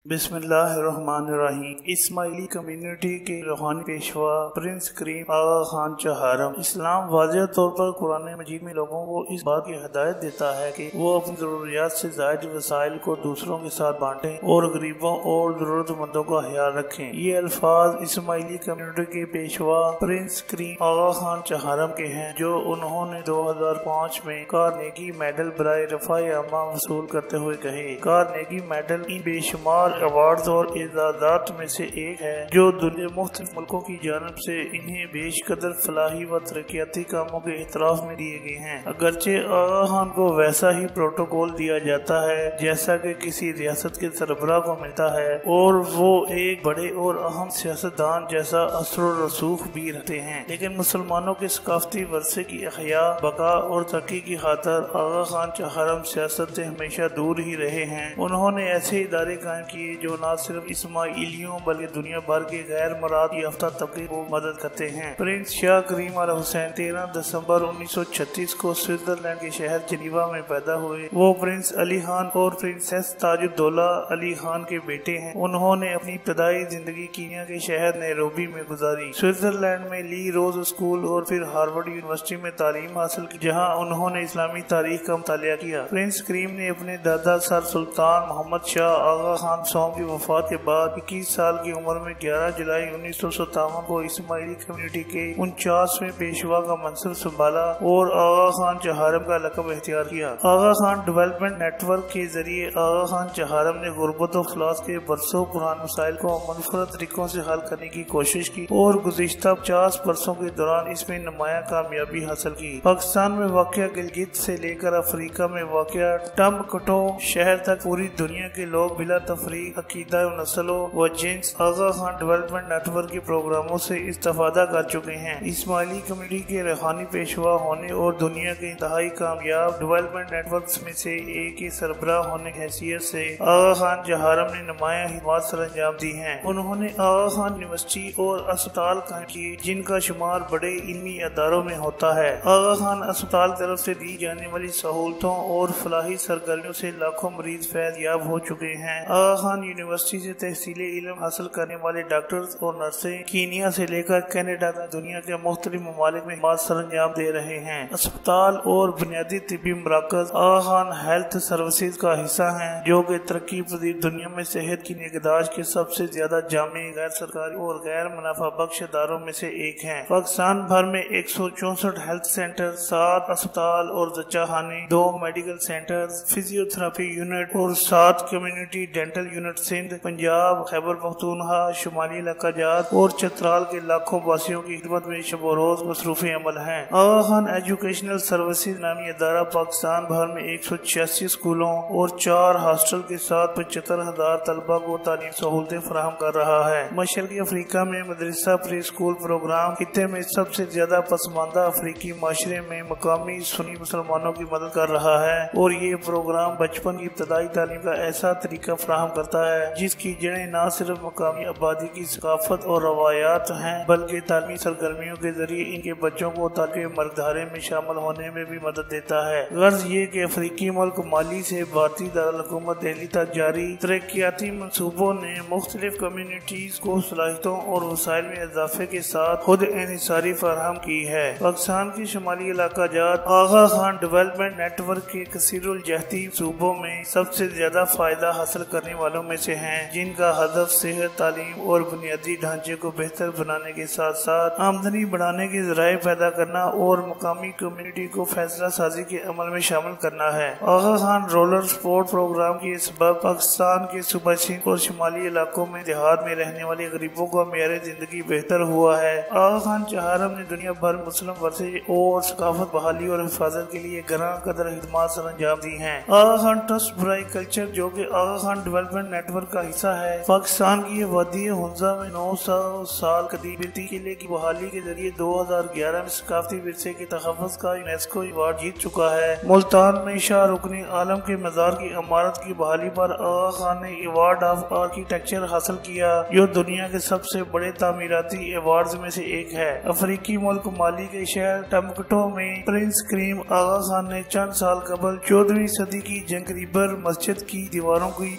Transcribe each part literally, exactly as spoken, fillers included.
بسم اللہ الرحمن الرحیم۔ اسماعیلی کمیونٹی کے روحانی پیشوا پرنس کریم آغا خان چہارم۔ اسلام واضح طور پر قرآن مجید میں لوگوں کو اس بات کی ہدایت دیتا ہے کہ وہ اپنی ضروریات سے زائد وسائل کو دوسروں کے ساتھ بانٹیں اور غریبوں اور ضرورت مندوں کا خیال رکھیں۔ یہ الفاظ اسماعیلی کمیونٹی کے پیشوا پرنس کریم آغا خان چہارم کے ہیں، جو انہوں نے دو ہزار پانچ میں کارنیگی میڈل برائے رفع عامہ وصول کرتے ہوئے کہے۔ کارنیگی میڈل ان بے شمار ایوارڈز اور اعزازات میں سے ایک ہے جو دنیا مختلف ملکوں کی جانب سے انہیں بیش قدر فلاحی و ترقیاتی کاموں کے اعتراف میں دیے گئے ہیں۔ اگرچہ آغا خان کو ویسا ہی پروٹوکول دیا جاتا ہے جیسا کہ کسی ریاست کے سربراہ کو ملتا ہے، اور وہ ایک بڑے اور اہم سیاستدان جیسا اثر و رسوخ بھی رکھتے ہیں، لیکن مسلمانوں کے ثقافتی ورثے کی احیاء، بقا اور ترقی کی خاطر آغا خان چہارم سیاست سے ہمیشہ دور ہی رہے ہیں۔ انہوں نے ایسے ادارے قائم کیے جو نہ صرف اسماعیلیوں بلکہ دنیا بھر کے غیر مراد یافتہ طبقے کو مدد کرتے ہیں۔ پرنس شاہ کریم آل حسین تیرہ دسمبر انیس سو چھتیس کو سوئٹزرلینڈ کے شہر جنیوا میں پیدا ہوئے۔ وہ پرنس علی خان اور پرنسس تاج الدولہ علی خان کے بیٹے ہیں۔ انہوں نے اپنی ابتدائی زندگی کینیا کے شہر نیروبی میں گزاری۔ سوئٹزرلینڈ میں لی روز اسکول اور پھر ہارورڈ یونیورسٹی میں تعلیم حاصل کی، جہاں انہوں نے اسلامی تاریخ کا مطالعہ کیا۔ پرنس کریم نے اپنے دادا سر سلطان محمد شاہ آغا خان سوم کی وفات کے بعد اکیس سال کی عمر میں گیارہ جولائی انیس سو ستاون کو اسماعیلی کمیونٹی کے انچاسویں پیشوا کا منصب سنبھالا اور آغا خان چہارم کا لقب اختیار کیا۔ Aga Khan development network کے ذریعے آغا خان چہارم نے غربت و افلاس کے برسوں پرانے مسائل کو منفرد طریقوں سے حل کرنے کی کوشش کی اور گزشتہ پچاس برسوں کے دوران اس میں نمایاں کامیابی حاصل کی۔ پاکستان میں واقع گلگت سے لے کر افریقہ میں واقع ٹمبکٹو شہر تک پوری دنیا کے لوگ بلا تفریق عقیدہ نسل و جنس Aga Khan development network کے پروگراموں سے استفادہ کر چکے ہیں۔ اسماعیلی کمیونٹی کے روحانی پیشوا ہونے اور دنیا کے انتہائی کامیاب ڈیولپمنٹ نیٹ ورکس میں سے ایک کے سربراہ ہونے کی حیثیت سے آغا خان چہارم نے نمایاں خدمات سر انجام دی ہیں۔ انہوں نے آغا خان یونیورسٹی اور اسپتال قائم کیے، جن کا شمار بڑے علمی اداروں میں ہوتا ہے۔ آغا خان اسپتال طرف سے دی جانے والی سہولتوں اور فلاحی سرگرمیوں سے لاکھوں مریض فیض یاب ہو چکے ہیں۔ آغا خان یونیورسٹی سے تحصیل علم حاصل کرنے والے ڈاکٹرز اور نرسیں کینیا سے لے کر کینیڈا تک دنیا کے مختلف ممالک میں خدمات سر انجام دے رہے ہیں۔ اسپتال اور بنیادی طبی مراکز آغا خان ہیلتھ سروسز کا حصہ ہیں، جو کہ ترقی پذیر دنیا میں صحت کی نگہداشت کے سب سے زیادہ جامع غیر سرکاری اور غیر منافع بخش اداروں میں سے ایک ہیں۔ پاکستان بھر میں ایک سو چونسٹھ ہیلتھ سینٹر، سات اسپتال اور زچہ خانے، دو medical centre, physiotherapy unit اور سات community dental unit Sindh, Punjab, Khyber Pakhtunkhwa, شمالی علاقہ جات اور چترال کے لاکھوں واسیوں کی خدمت میں شب و روز مصروف عمل ہیں۔ آغا خان ایجوکیشنل سروسز نامی ادارہ پاکستان بھر میں ایک سو چھیاسی اسکولوں اور چار ہاسٹل کے ساتھ پچہتر ہزار طلبہ کو تعلیم سہولتیں فراہم کر رہا ہے۔ مشرقی افریقہ میں مدرسہ پری اسکول پروگرام خطے میں سب سے زیادہ پسماندہ افریقی معاشرے میں مقامی سنی مسلمانوں کی مدد کر رہا ہے، اور یہ پروگرام بچپن کی ابتدائی تعلیم کا ایسا طریقہ فراہم کرتا ہے جس کی جڑیں نہ صرف مقامی آبادی کی ثقافت اور روایات ہیں، بلکہ تعلیمی سرگرمیوں کے ذریعے ان کے بچوں کو تعلیم مرکزدھارے میں شامل ہونے میں بھی مدد دیتا ہے۔ غرض یہ کہ افریقی ملک مالی سے بھارتی دارالحکومت دہلی تک جاری ترقیاتی منصوبوں نے مختلف کمیونٹیز کو صلاحیتوں اور وسائل میں اضافے کے ساتھ خود انحصاری فراہم کی ہے۔ پاکستان کے شمالی علاقہ جات Aga Khan development network کے کثیر الجہتی صوبوں میں سب سے زیادہ فائدہ حاصل کرنے والوں میں سے ہیں، جن کا ہدف صحت، تعلیم اور بنیادی ڈھانچے کو بہتر بنانے کے ساتھ ساتھ آمدنی بڑھانے کے ذرائع پیدا کرنا اور مقامی کمیونٹی کو فیصلہ سازی کے عمل میں شامل کرنا ہے۔ Aga Khan rural support programme کے سبب پاکستان کے صوبہ سندھ اور شمالی علاقوں میں دیہات میں رہنے والے غریبوں کا معیار زندگی بہتر ہوا ہے۔ آغا خان چہارم نے دنیا بھر مسلم ورثے اور ثقافت بحالی اور حفاظت کے لیے گراں قدر خدمات سر انجام دی ہیں۔ آغا خان ٹرسٹ برائے کلچر، جو کہ Aga Khan development network کا حصہ ہے، پاکستان کی وادی ہنزا میں نو سو سال قدیم قلعے کی بحالی کے ذریعے دو ہزار گیارہ میں ثقافتی ورثے کے تحفظ کا یونیسکو ایوارڈ جیت چکا ہے۔ ملتان میں شاہ رکن عالم کے مزار کی عمارت کی بحالی پر آغا خان نے ایوارڈ آف آرکیٹیکچر حاصل کیا، جو دنیا کے سب سے بڑے تعمیراتی ایوارڈز میں سے ایک ہے۔ افریقی ملک مالی کے شہر ٹمبکٹو میں پرنس کریم آغا خان نے چند سال قبل چودہویں صدی کی جنگریبر مسجد کی دیواروں کی بحالی کا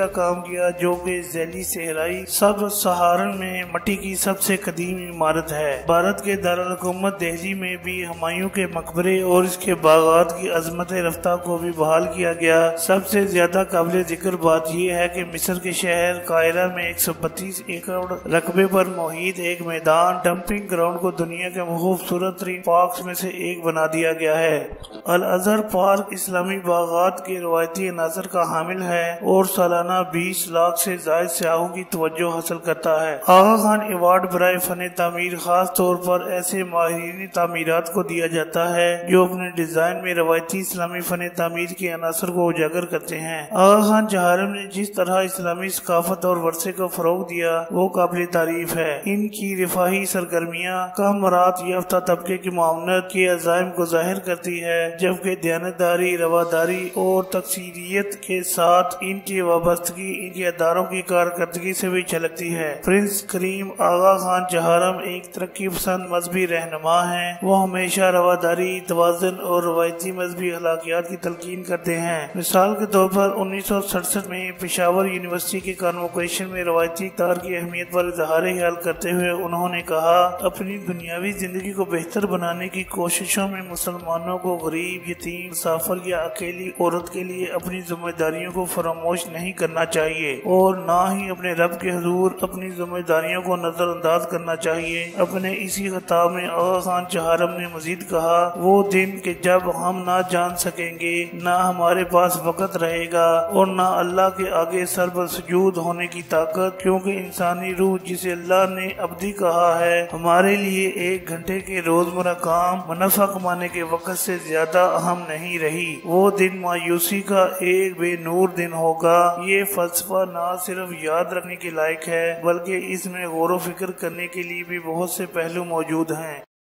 کا کام کیا جو کہ ذیلی صحرائی سب سہارن میں مٹی کی سب سے قدیم عمارت ہے۔ بھارت کے دارالحکومت دہلی میں بھی ہمایوں کے مقبرے اور اس کے باغات کی عظمت رفتہ کو بھی بحال کیا گیا۔ سب سے زیادہ قابل ذکر بات یہ ہے کہ مصر کے شہر قاہرہ میں ایک سو بتیس ایکڑ رقبے پر محیط ایک میدان ڈمپنگ گراؤنڈ کو دنیا کے خوبصورت ترین پارکس میں سے ایک بنا دیا گیا ہے۔ الازہر پارک اسلامی باغات کے روایتی عناصر کا حامل ہے اور سالانہ بیس لاکھ سے زائد سیاحوں کی توجہ حاصل کرتا ہے۔ آغا خان ایوارڈ برائے فن تعمیر خاص طور پر ایسے ماہرین تعمیرات کو دیا جاتا ہے جو اپنے ڈیزائن میں روایتی اسلامی فن تعمیر کے عناصر کو اجاگر کرتے ہیں۔ آغا خان چہارم نے جس طرح اسلامی ثقافت اور ورثے کو فروغ دیا وہ قابل تعریف ہے۔ ان کی رفاہی سرگرمیاں کم مہارت یافتہ طبقے کی معاونت کے عزائم کو ظاہر کرتی ہے، جبکہ دیانتداری، رواداری اور تقصیریت کے ساتھ ان کی وابستگی ان کے اداروں کی کارکردگی سے بھی جھلکتی ہے۔ پرنس کریم آغا خان چہارم ایک ترقی پسند مذہبی رہنما ہیں۔ وہ ہمیشہ رواداری، توازن اور روایتی مذہبی اخلاقیات کی تلقین کرتے ہیں۔ مثال کے طور پر انیس سو سڑسٹھ میں پشاور یونیورسٹی کے کانووکیشن میں روایتی اقدار کی اہمیت پر اظہار خیال کرتے ہوئے انہوں نے کہا، اپنی دنیاوی زندگی کو بہتر بنانے کی کوششوں میں مسلمانوں کو غریب، یتیم، مسافر یا اکیلی عورت کے لیے اپنی ذمہ داریوں کو فراموش نہیں کرنا چاہیے اور نہ ہی اپنے رب کے حضور اپنی ذمہ داریوں کو نظر انداز کرنا چاہیے۔ اپنے اسی خطاب میں آغا خان چہارم نے مزید کہا، وہ دن کہ جب ہم نہ جان سکیں گے، نہ ہمارے پاس وقت رہے گا اور نہ اللہ کے آگے سر بسجود ہونے کی طاقت، کیونکہ انسانی روح جسے اللہ نے ابدی کہا ہے ہمارے لیے ایک گھنٹے کے روزمرہ کام منافع کمانے کے وقت سے زیادہ اہم نہیں رہی۔ وہ دن مایوسی کا ایک بے نور دن ہوگا۔ یہ فلسفہ نہ صرف یاد رکھنے کے لائق ہے بلکہ اس میں غور و فکر کرنے کے لیے بھی بہت سے پہلو موجود ہیں۔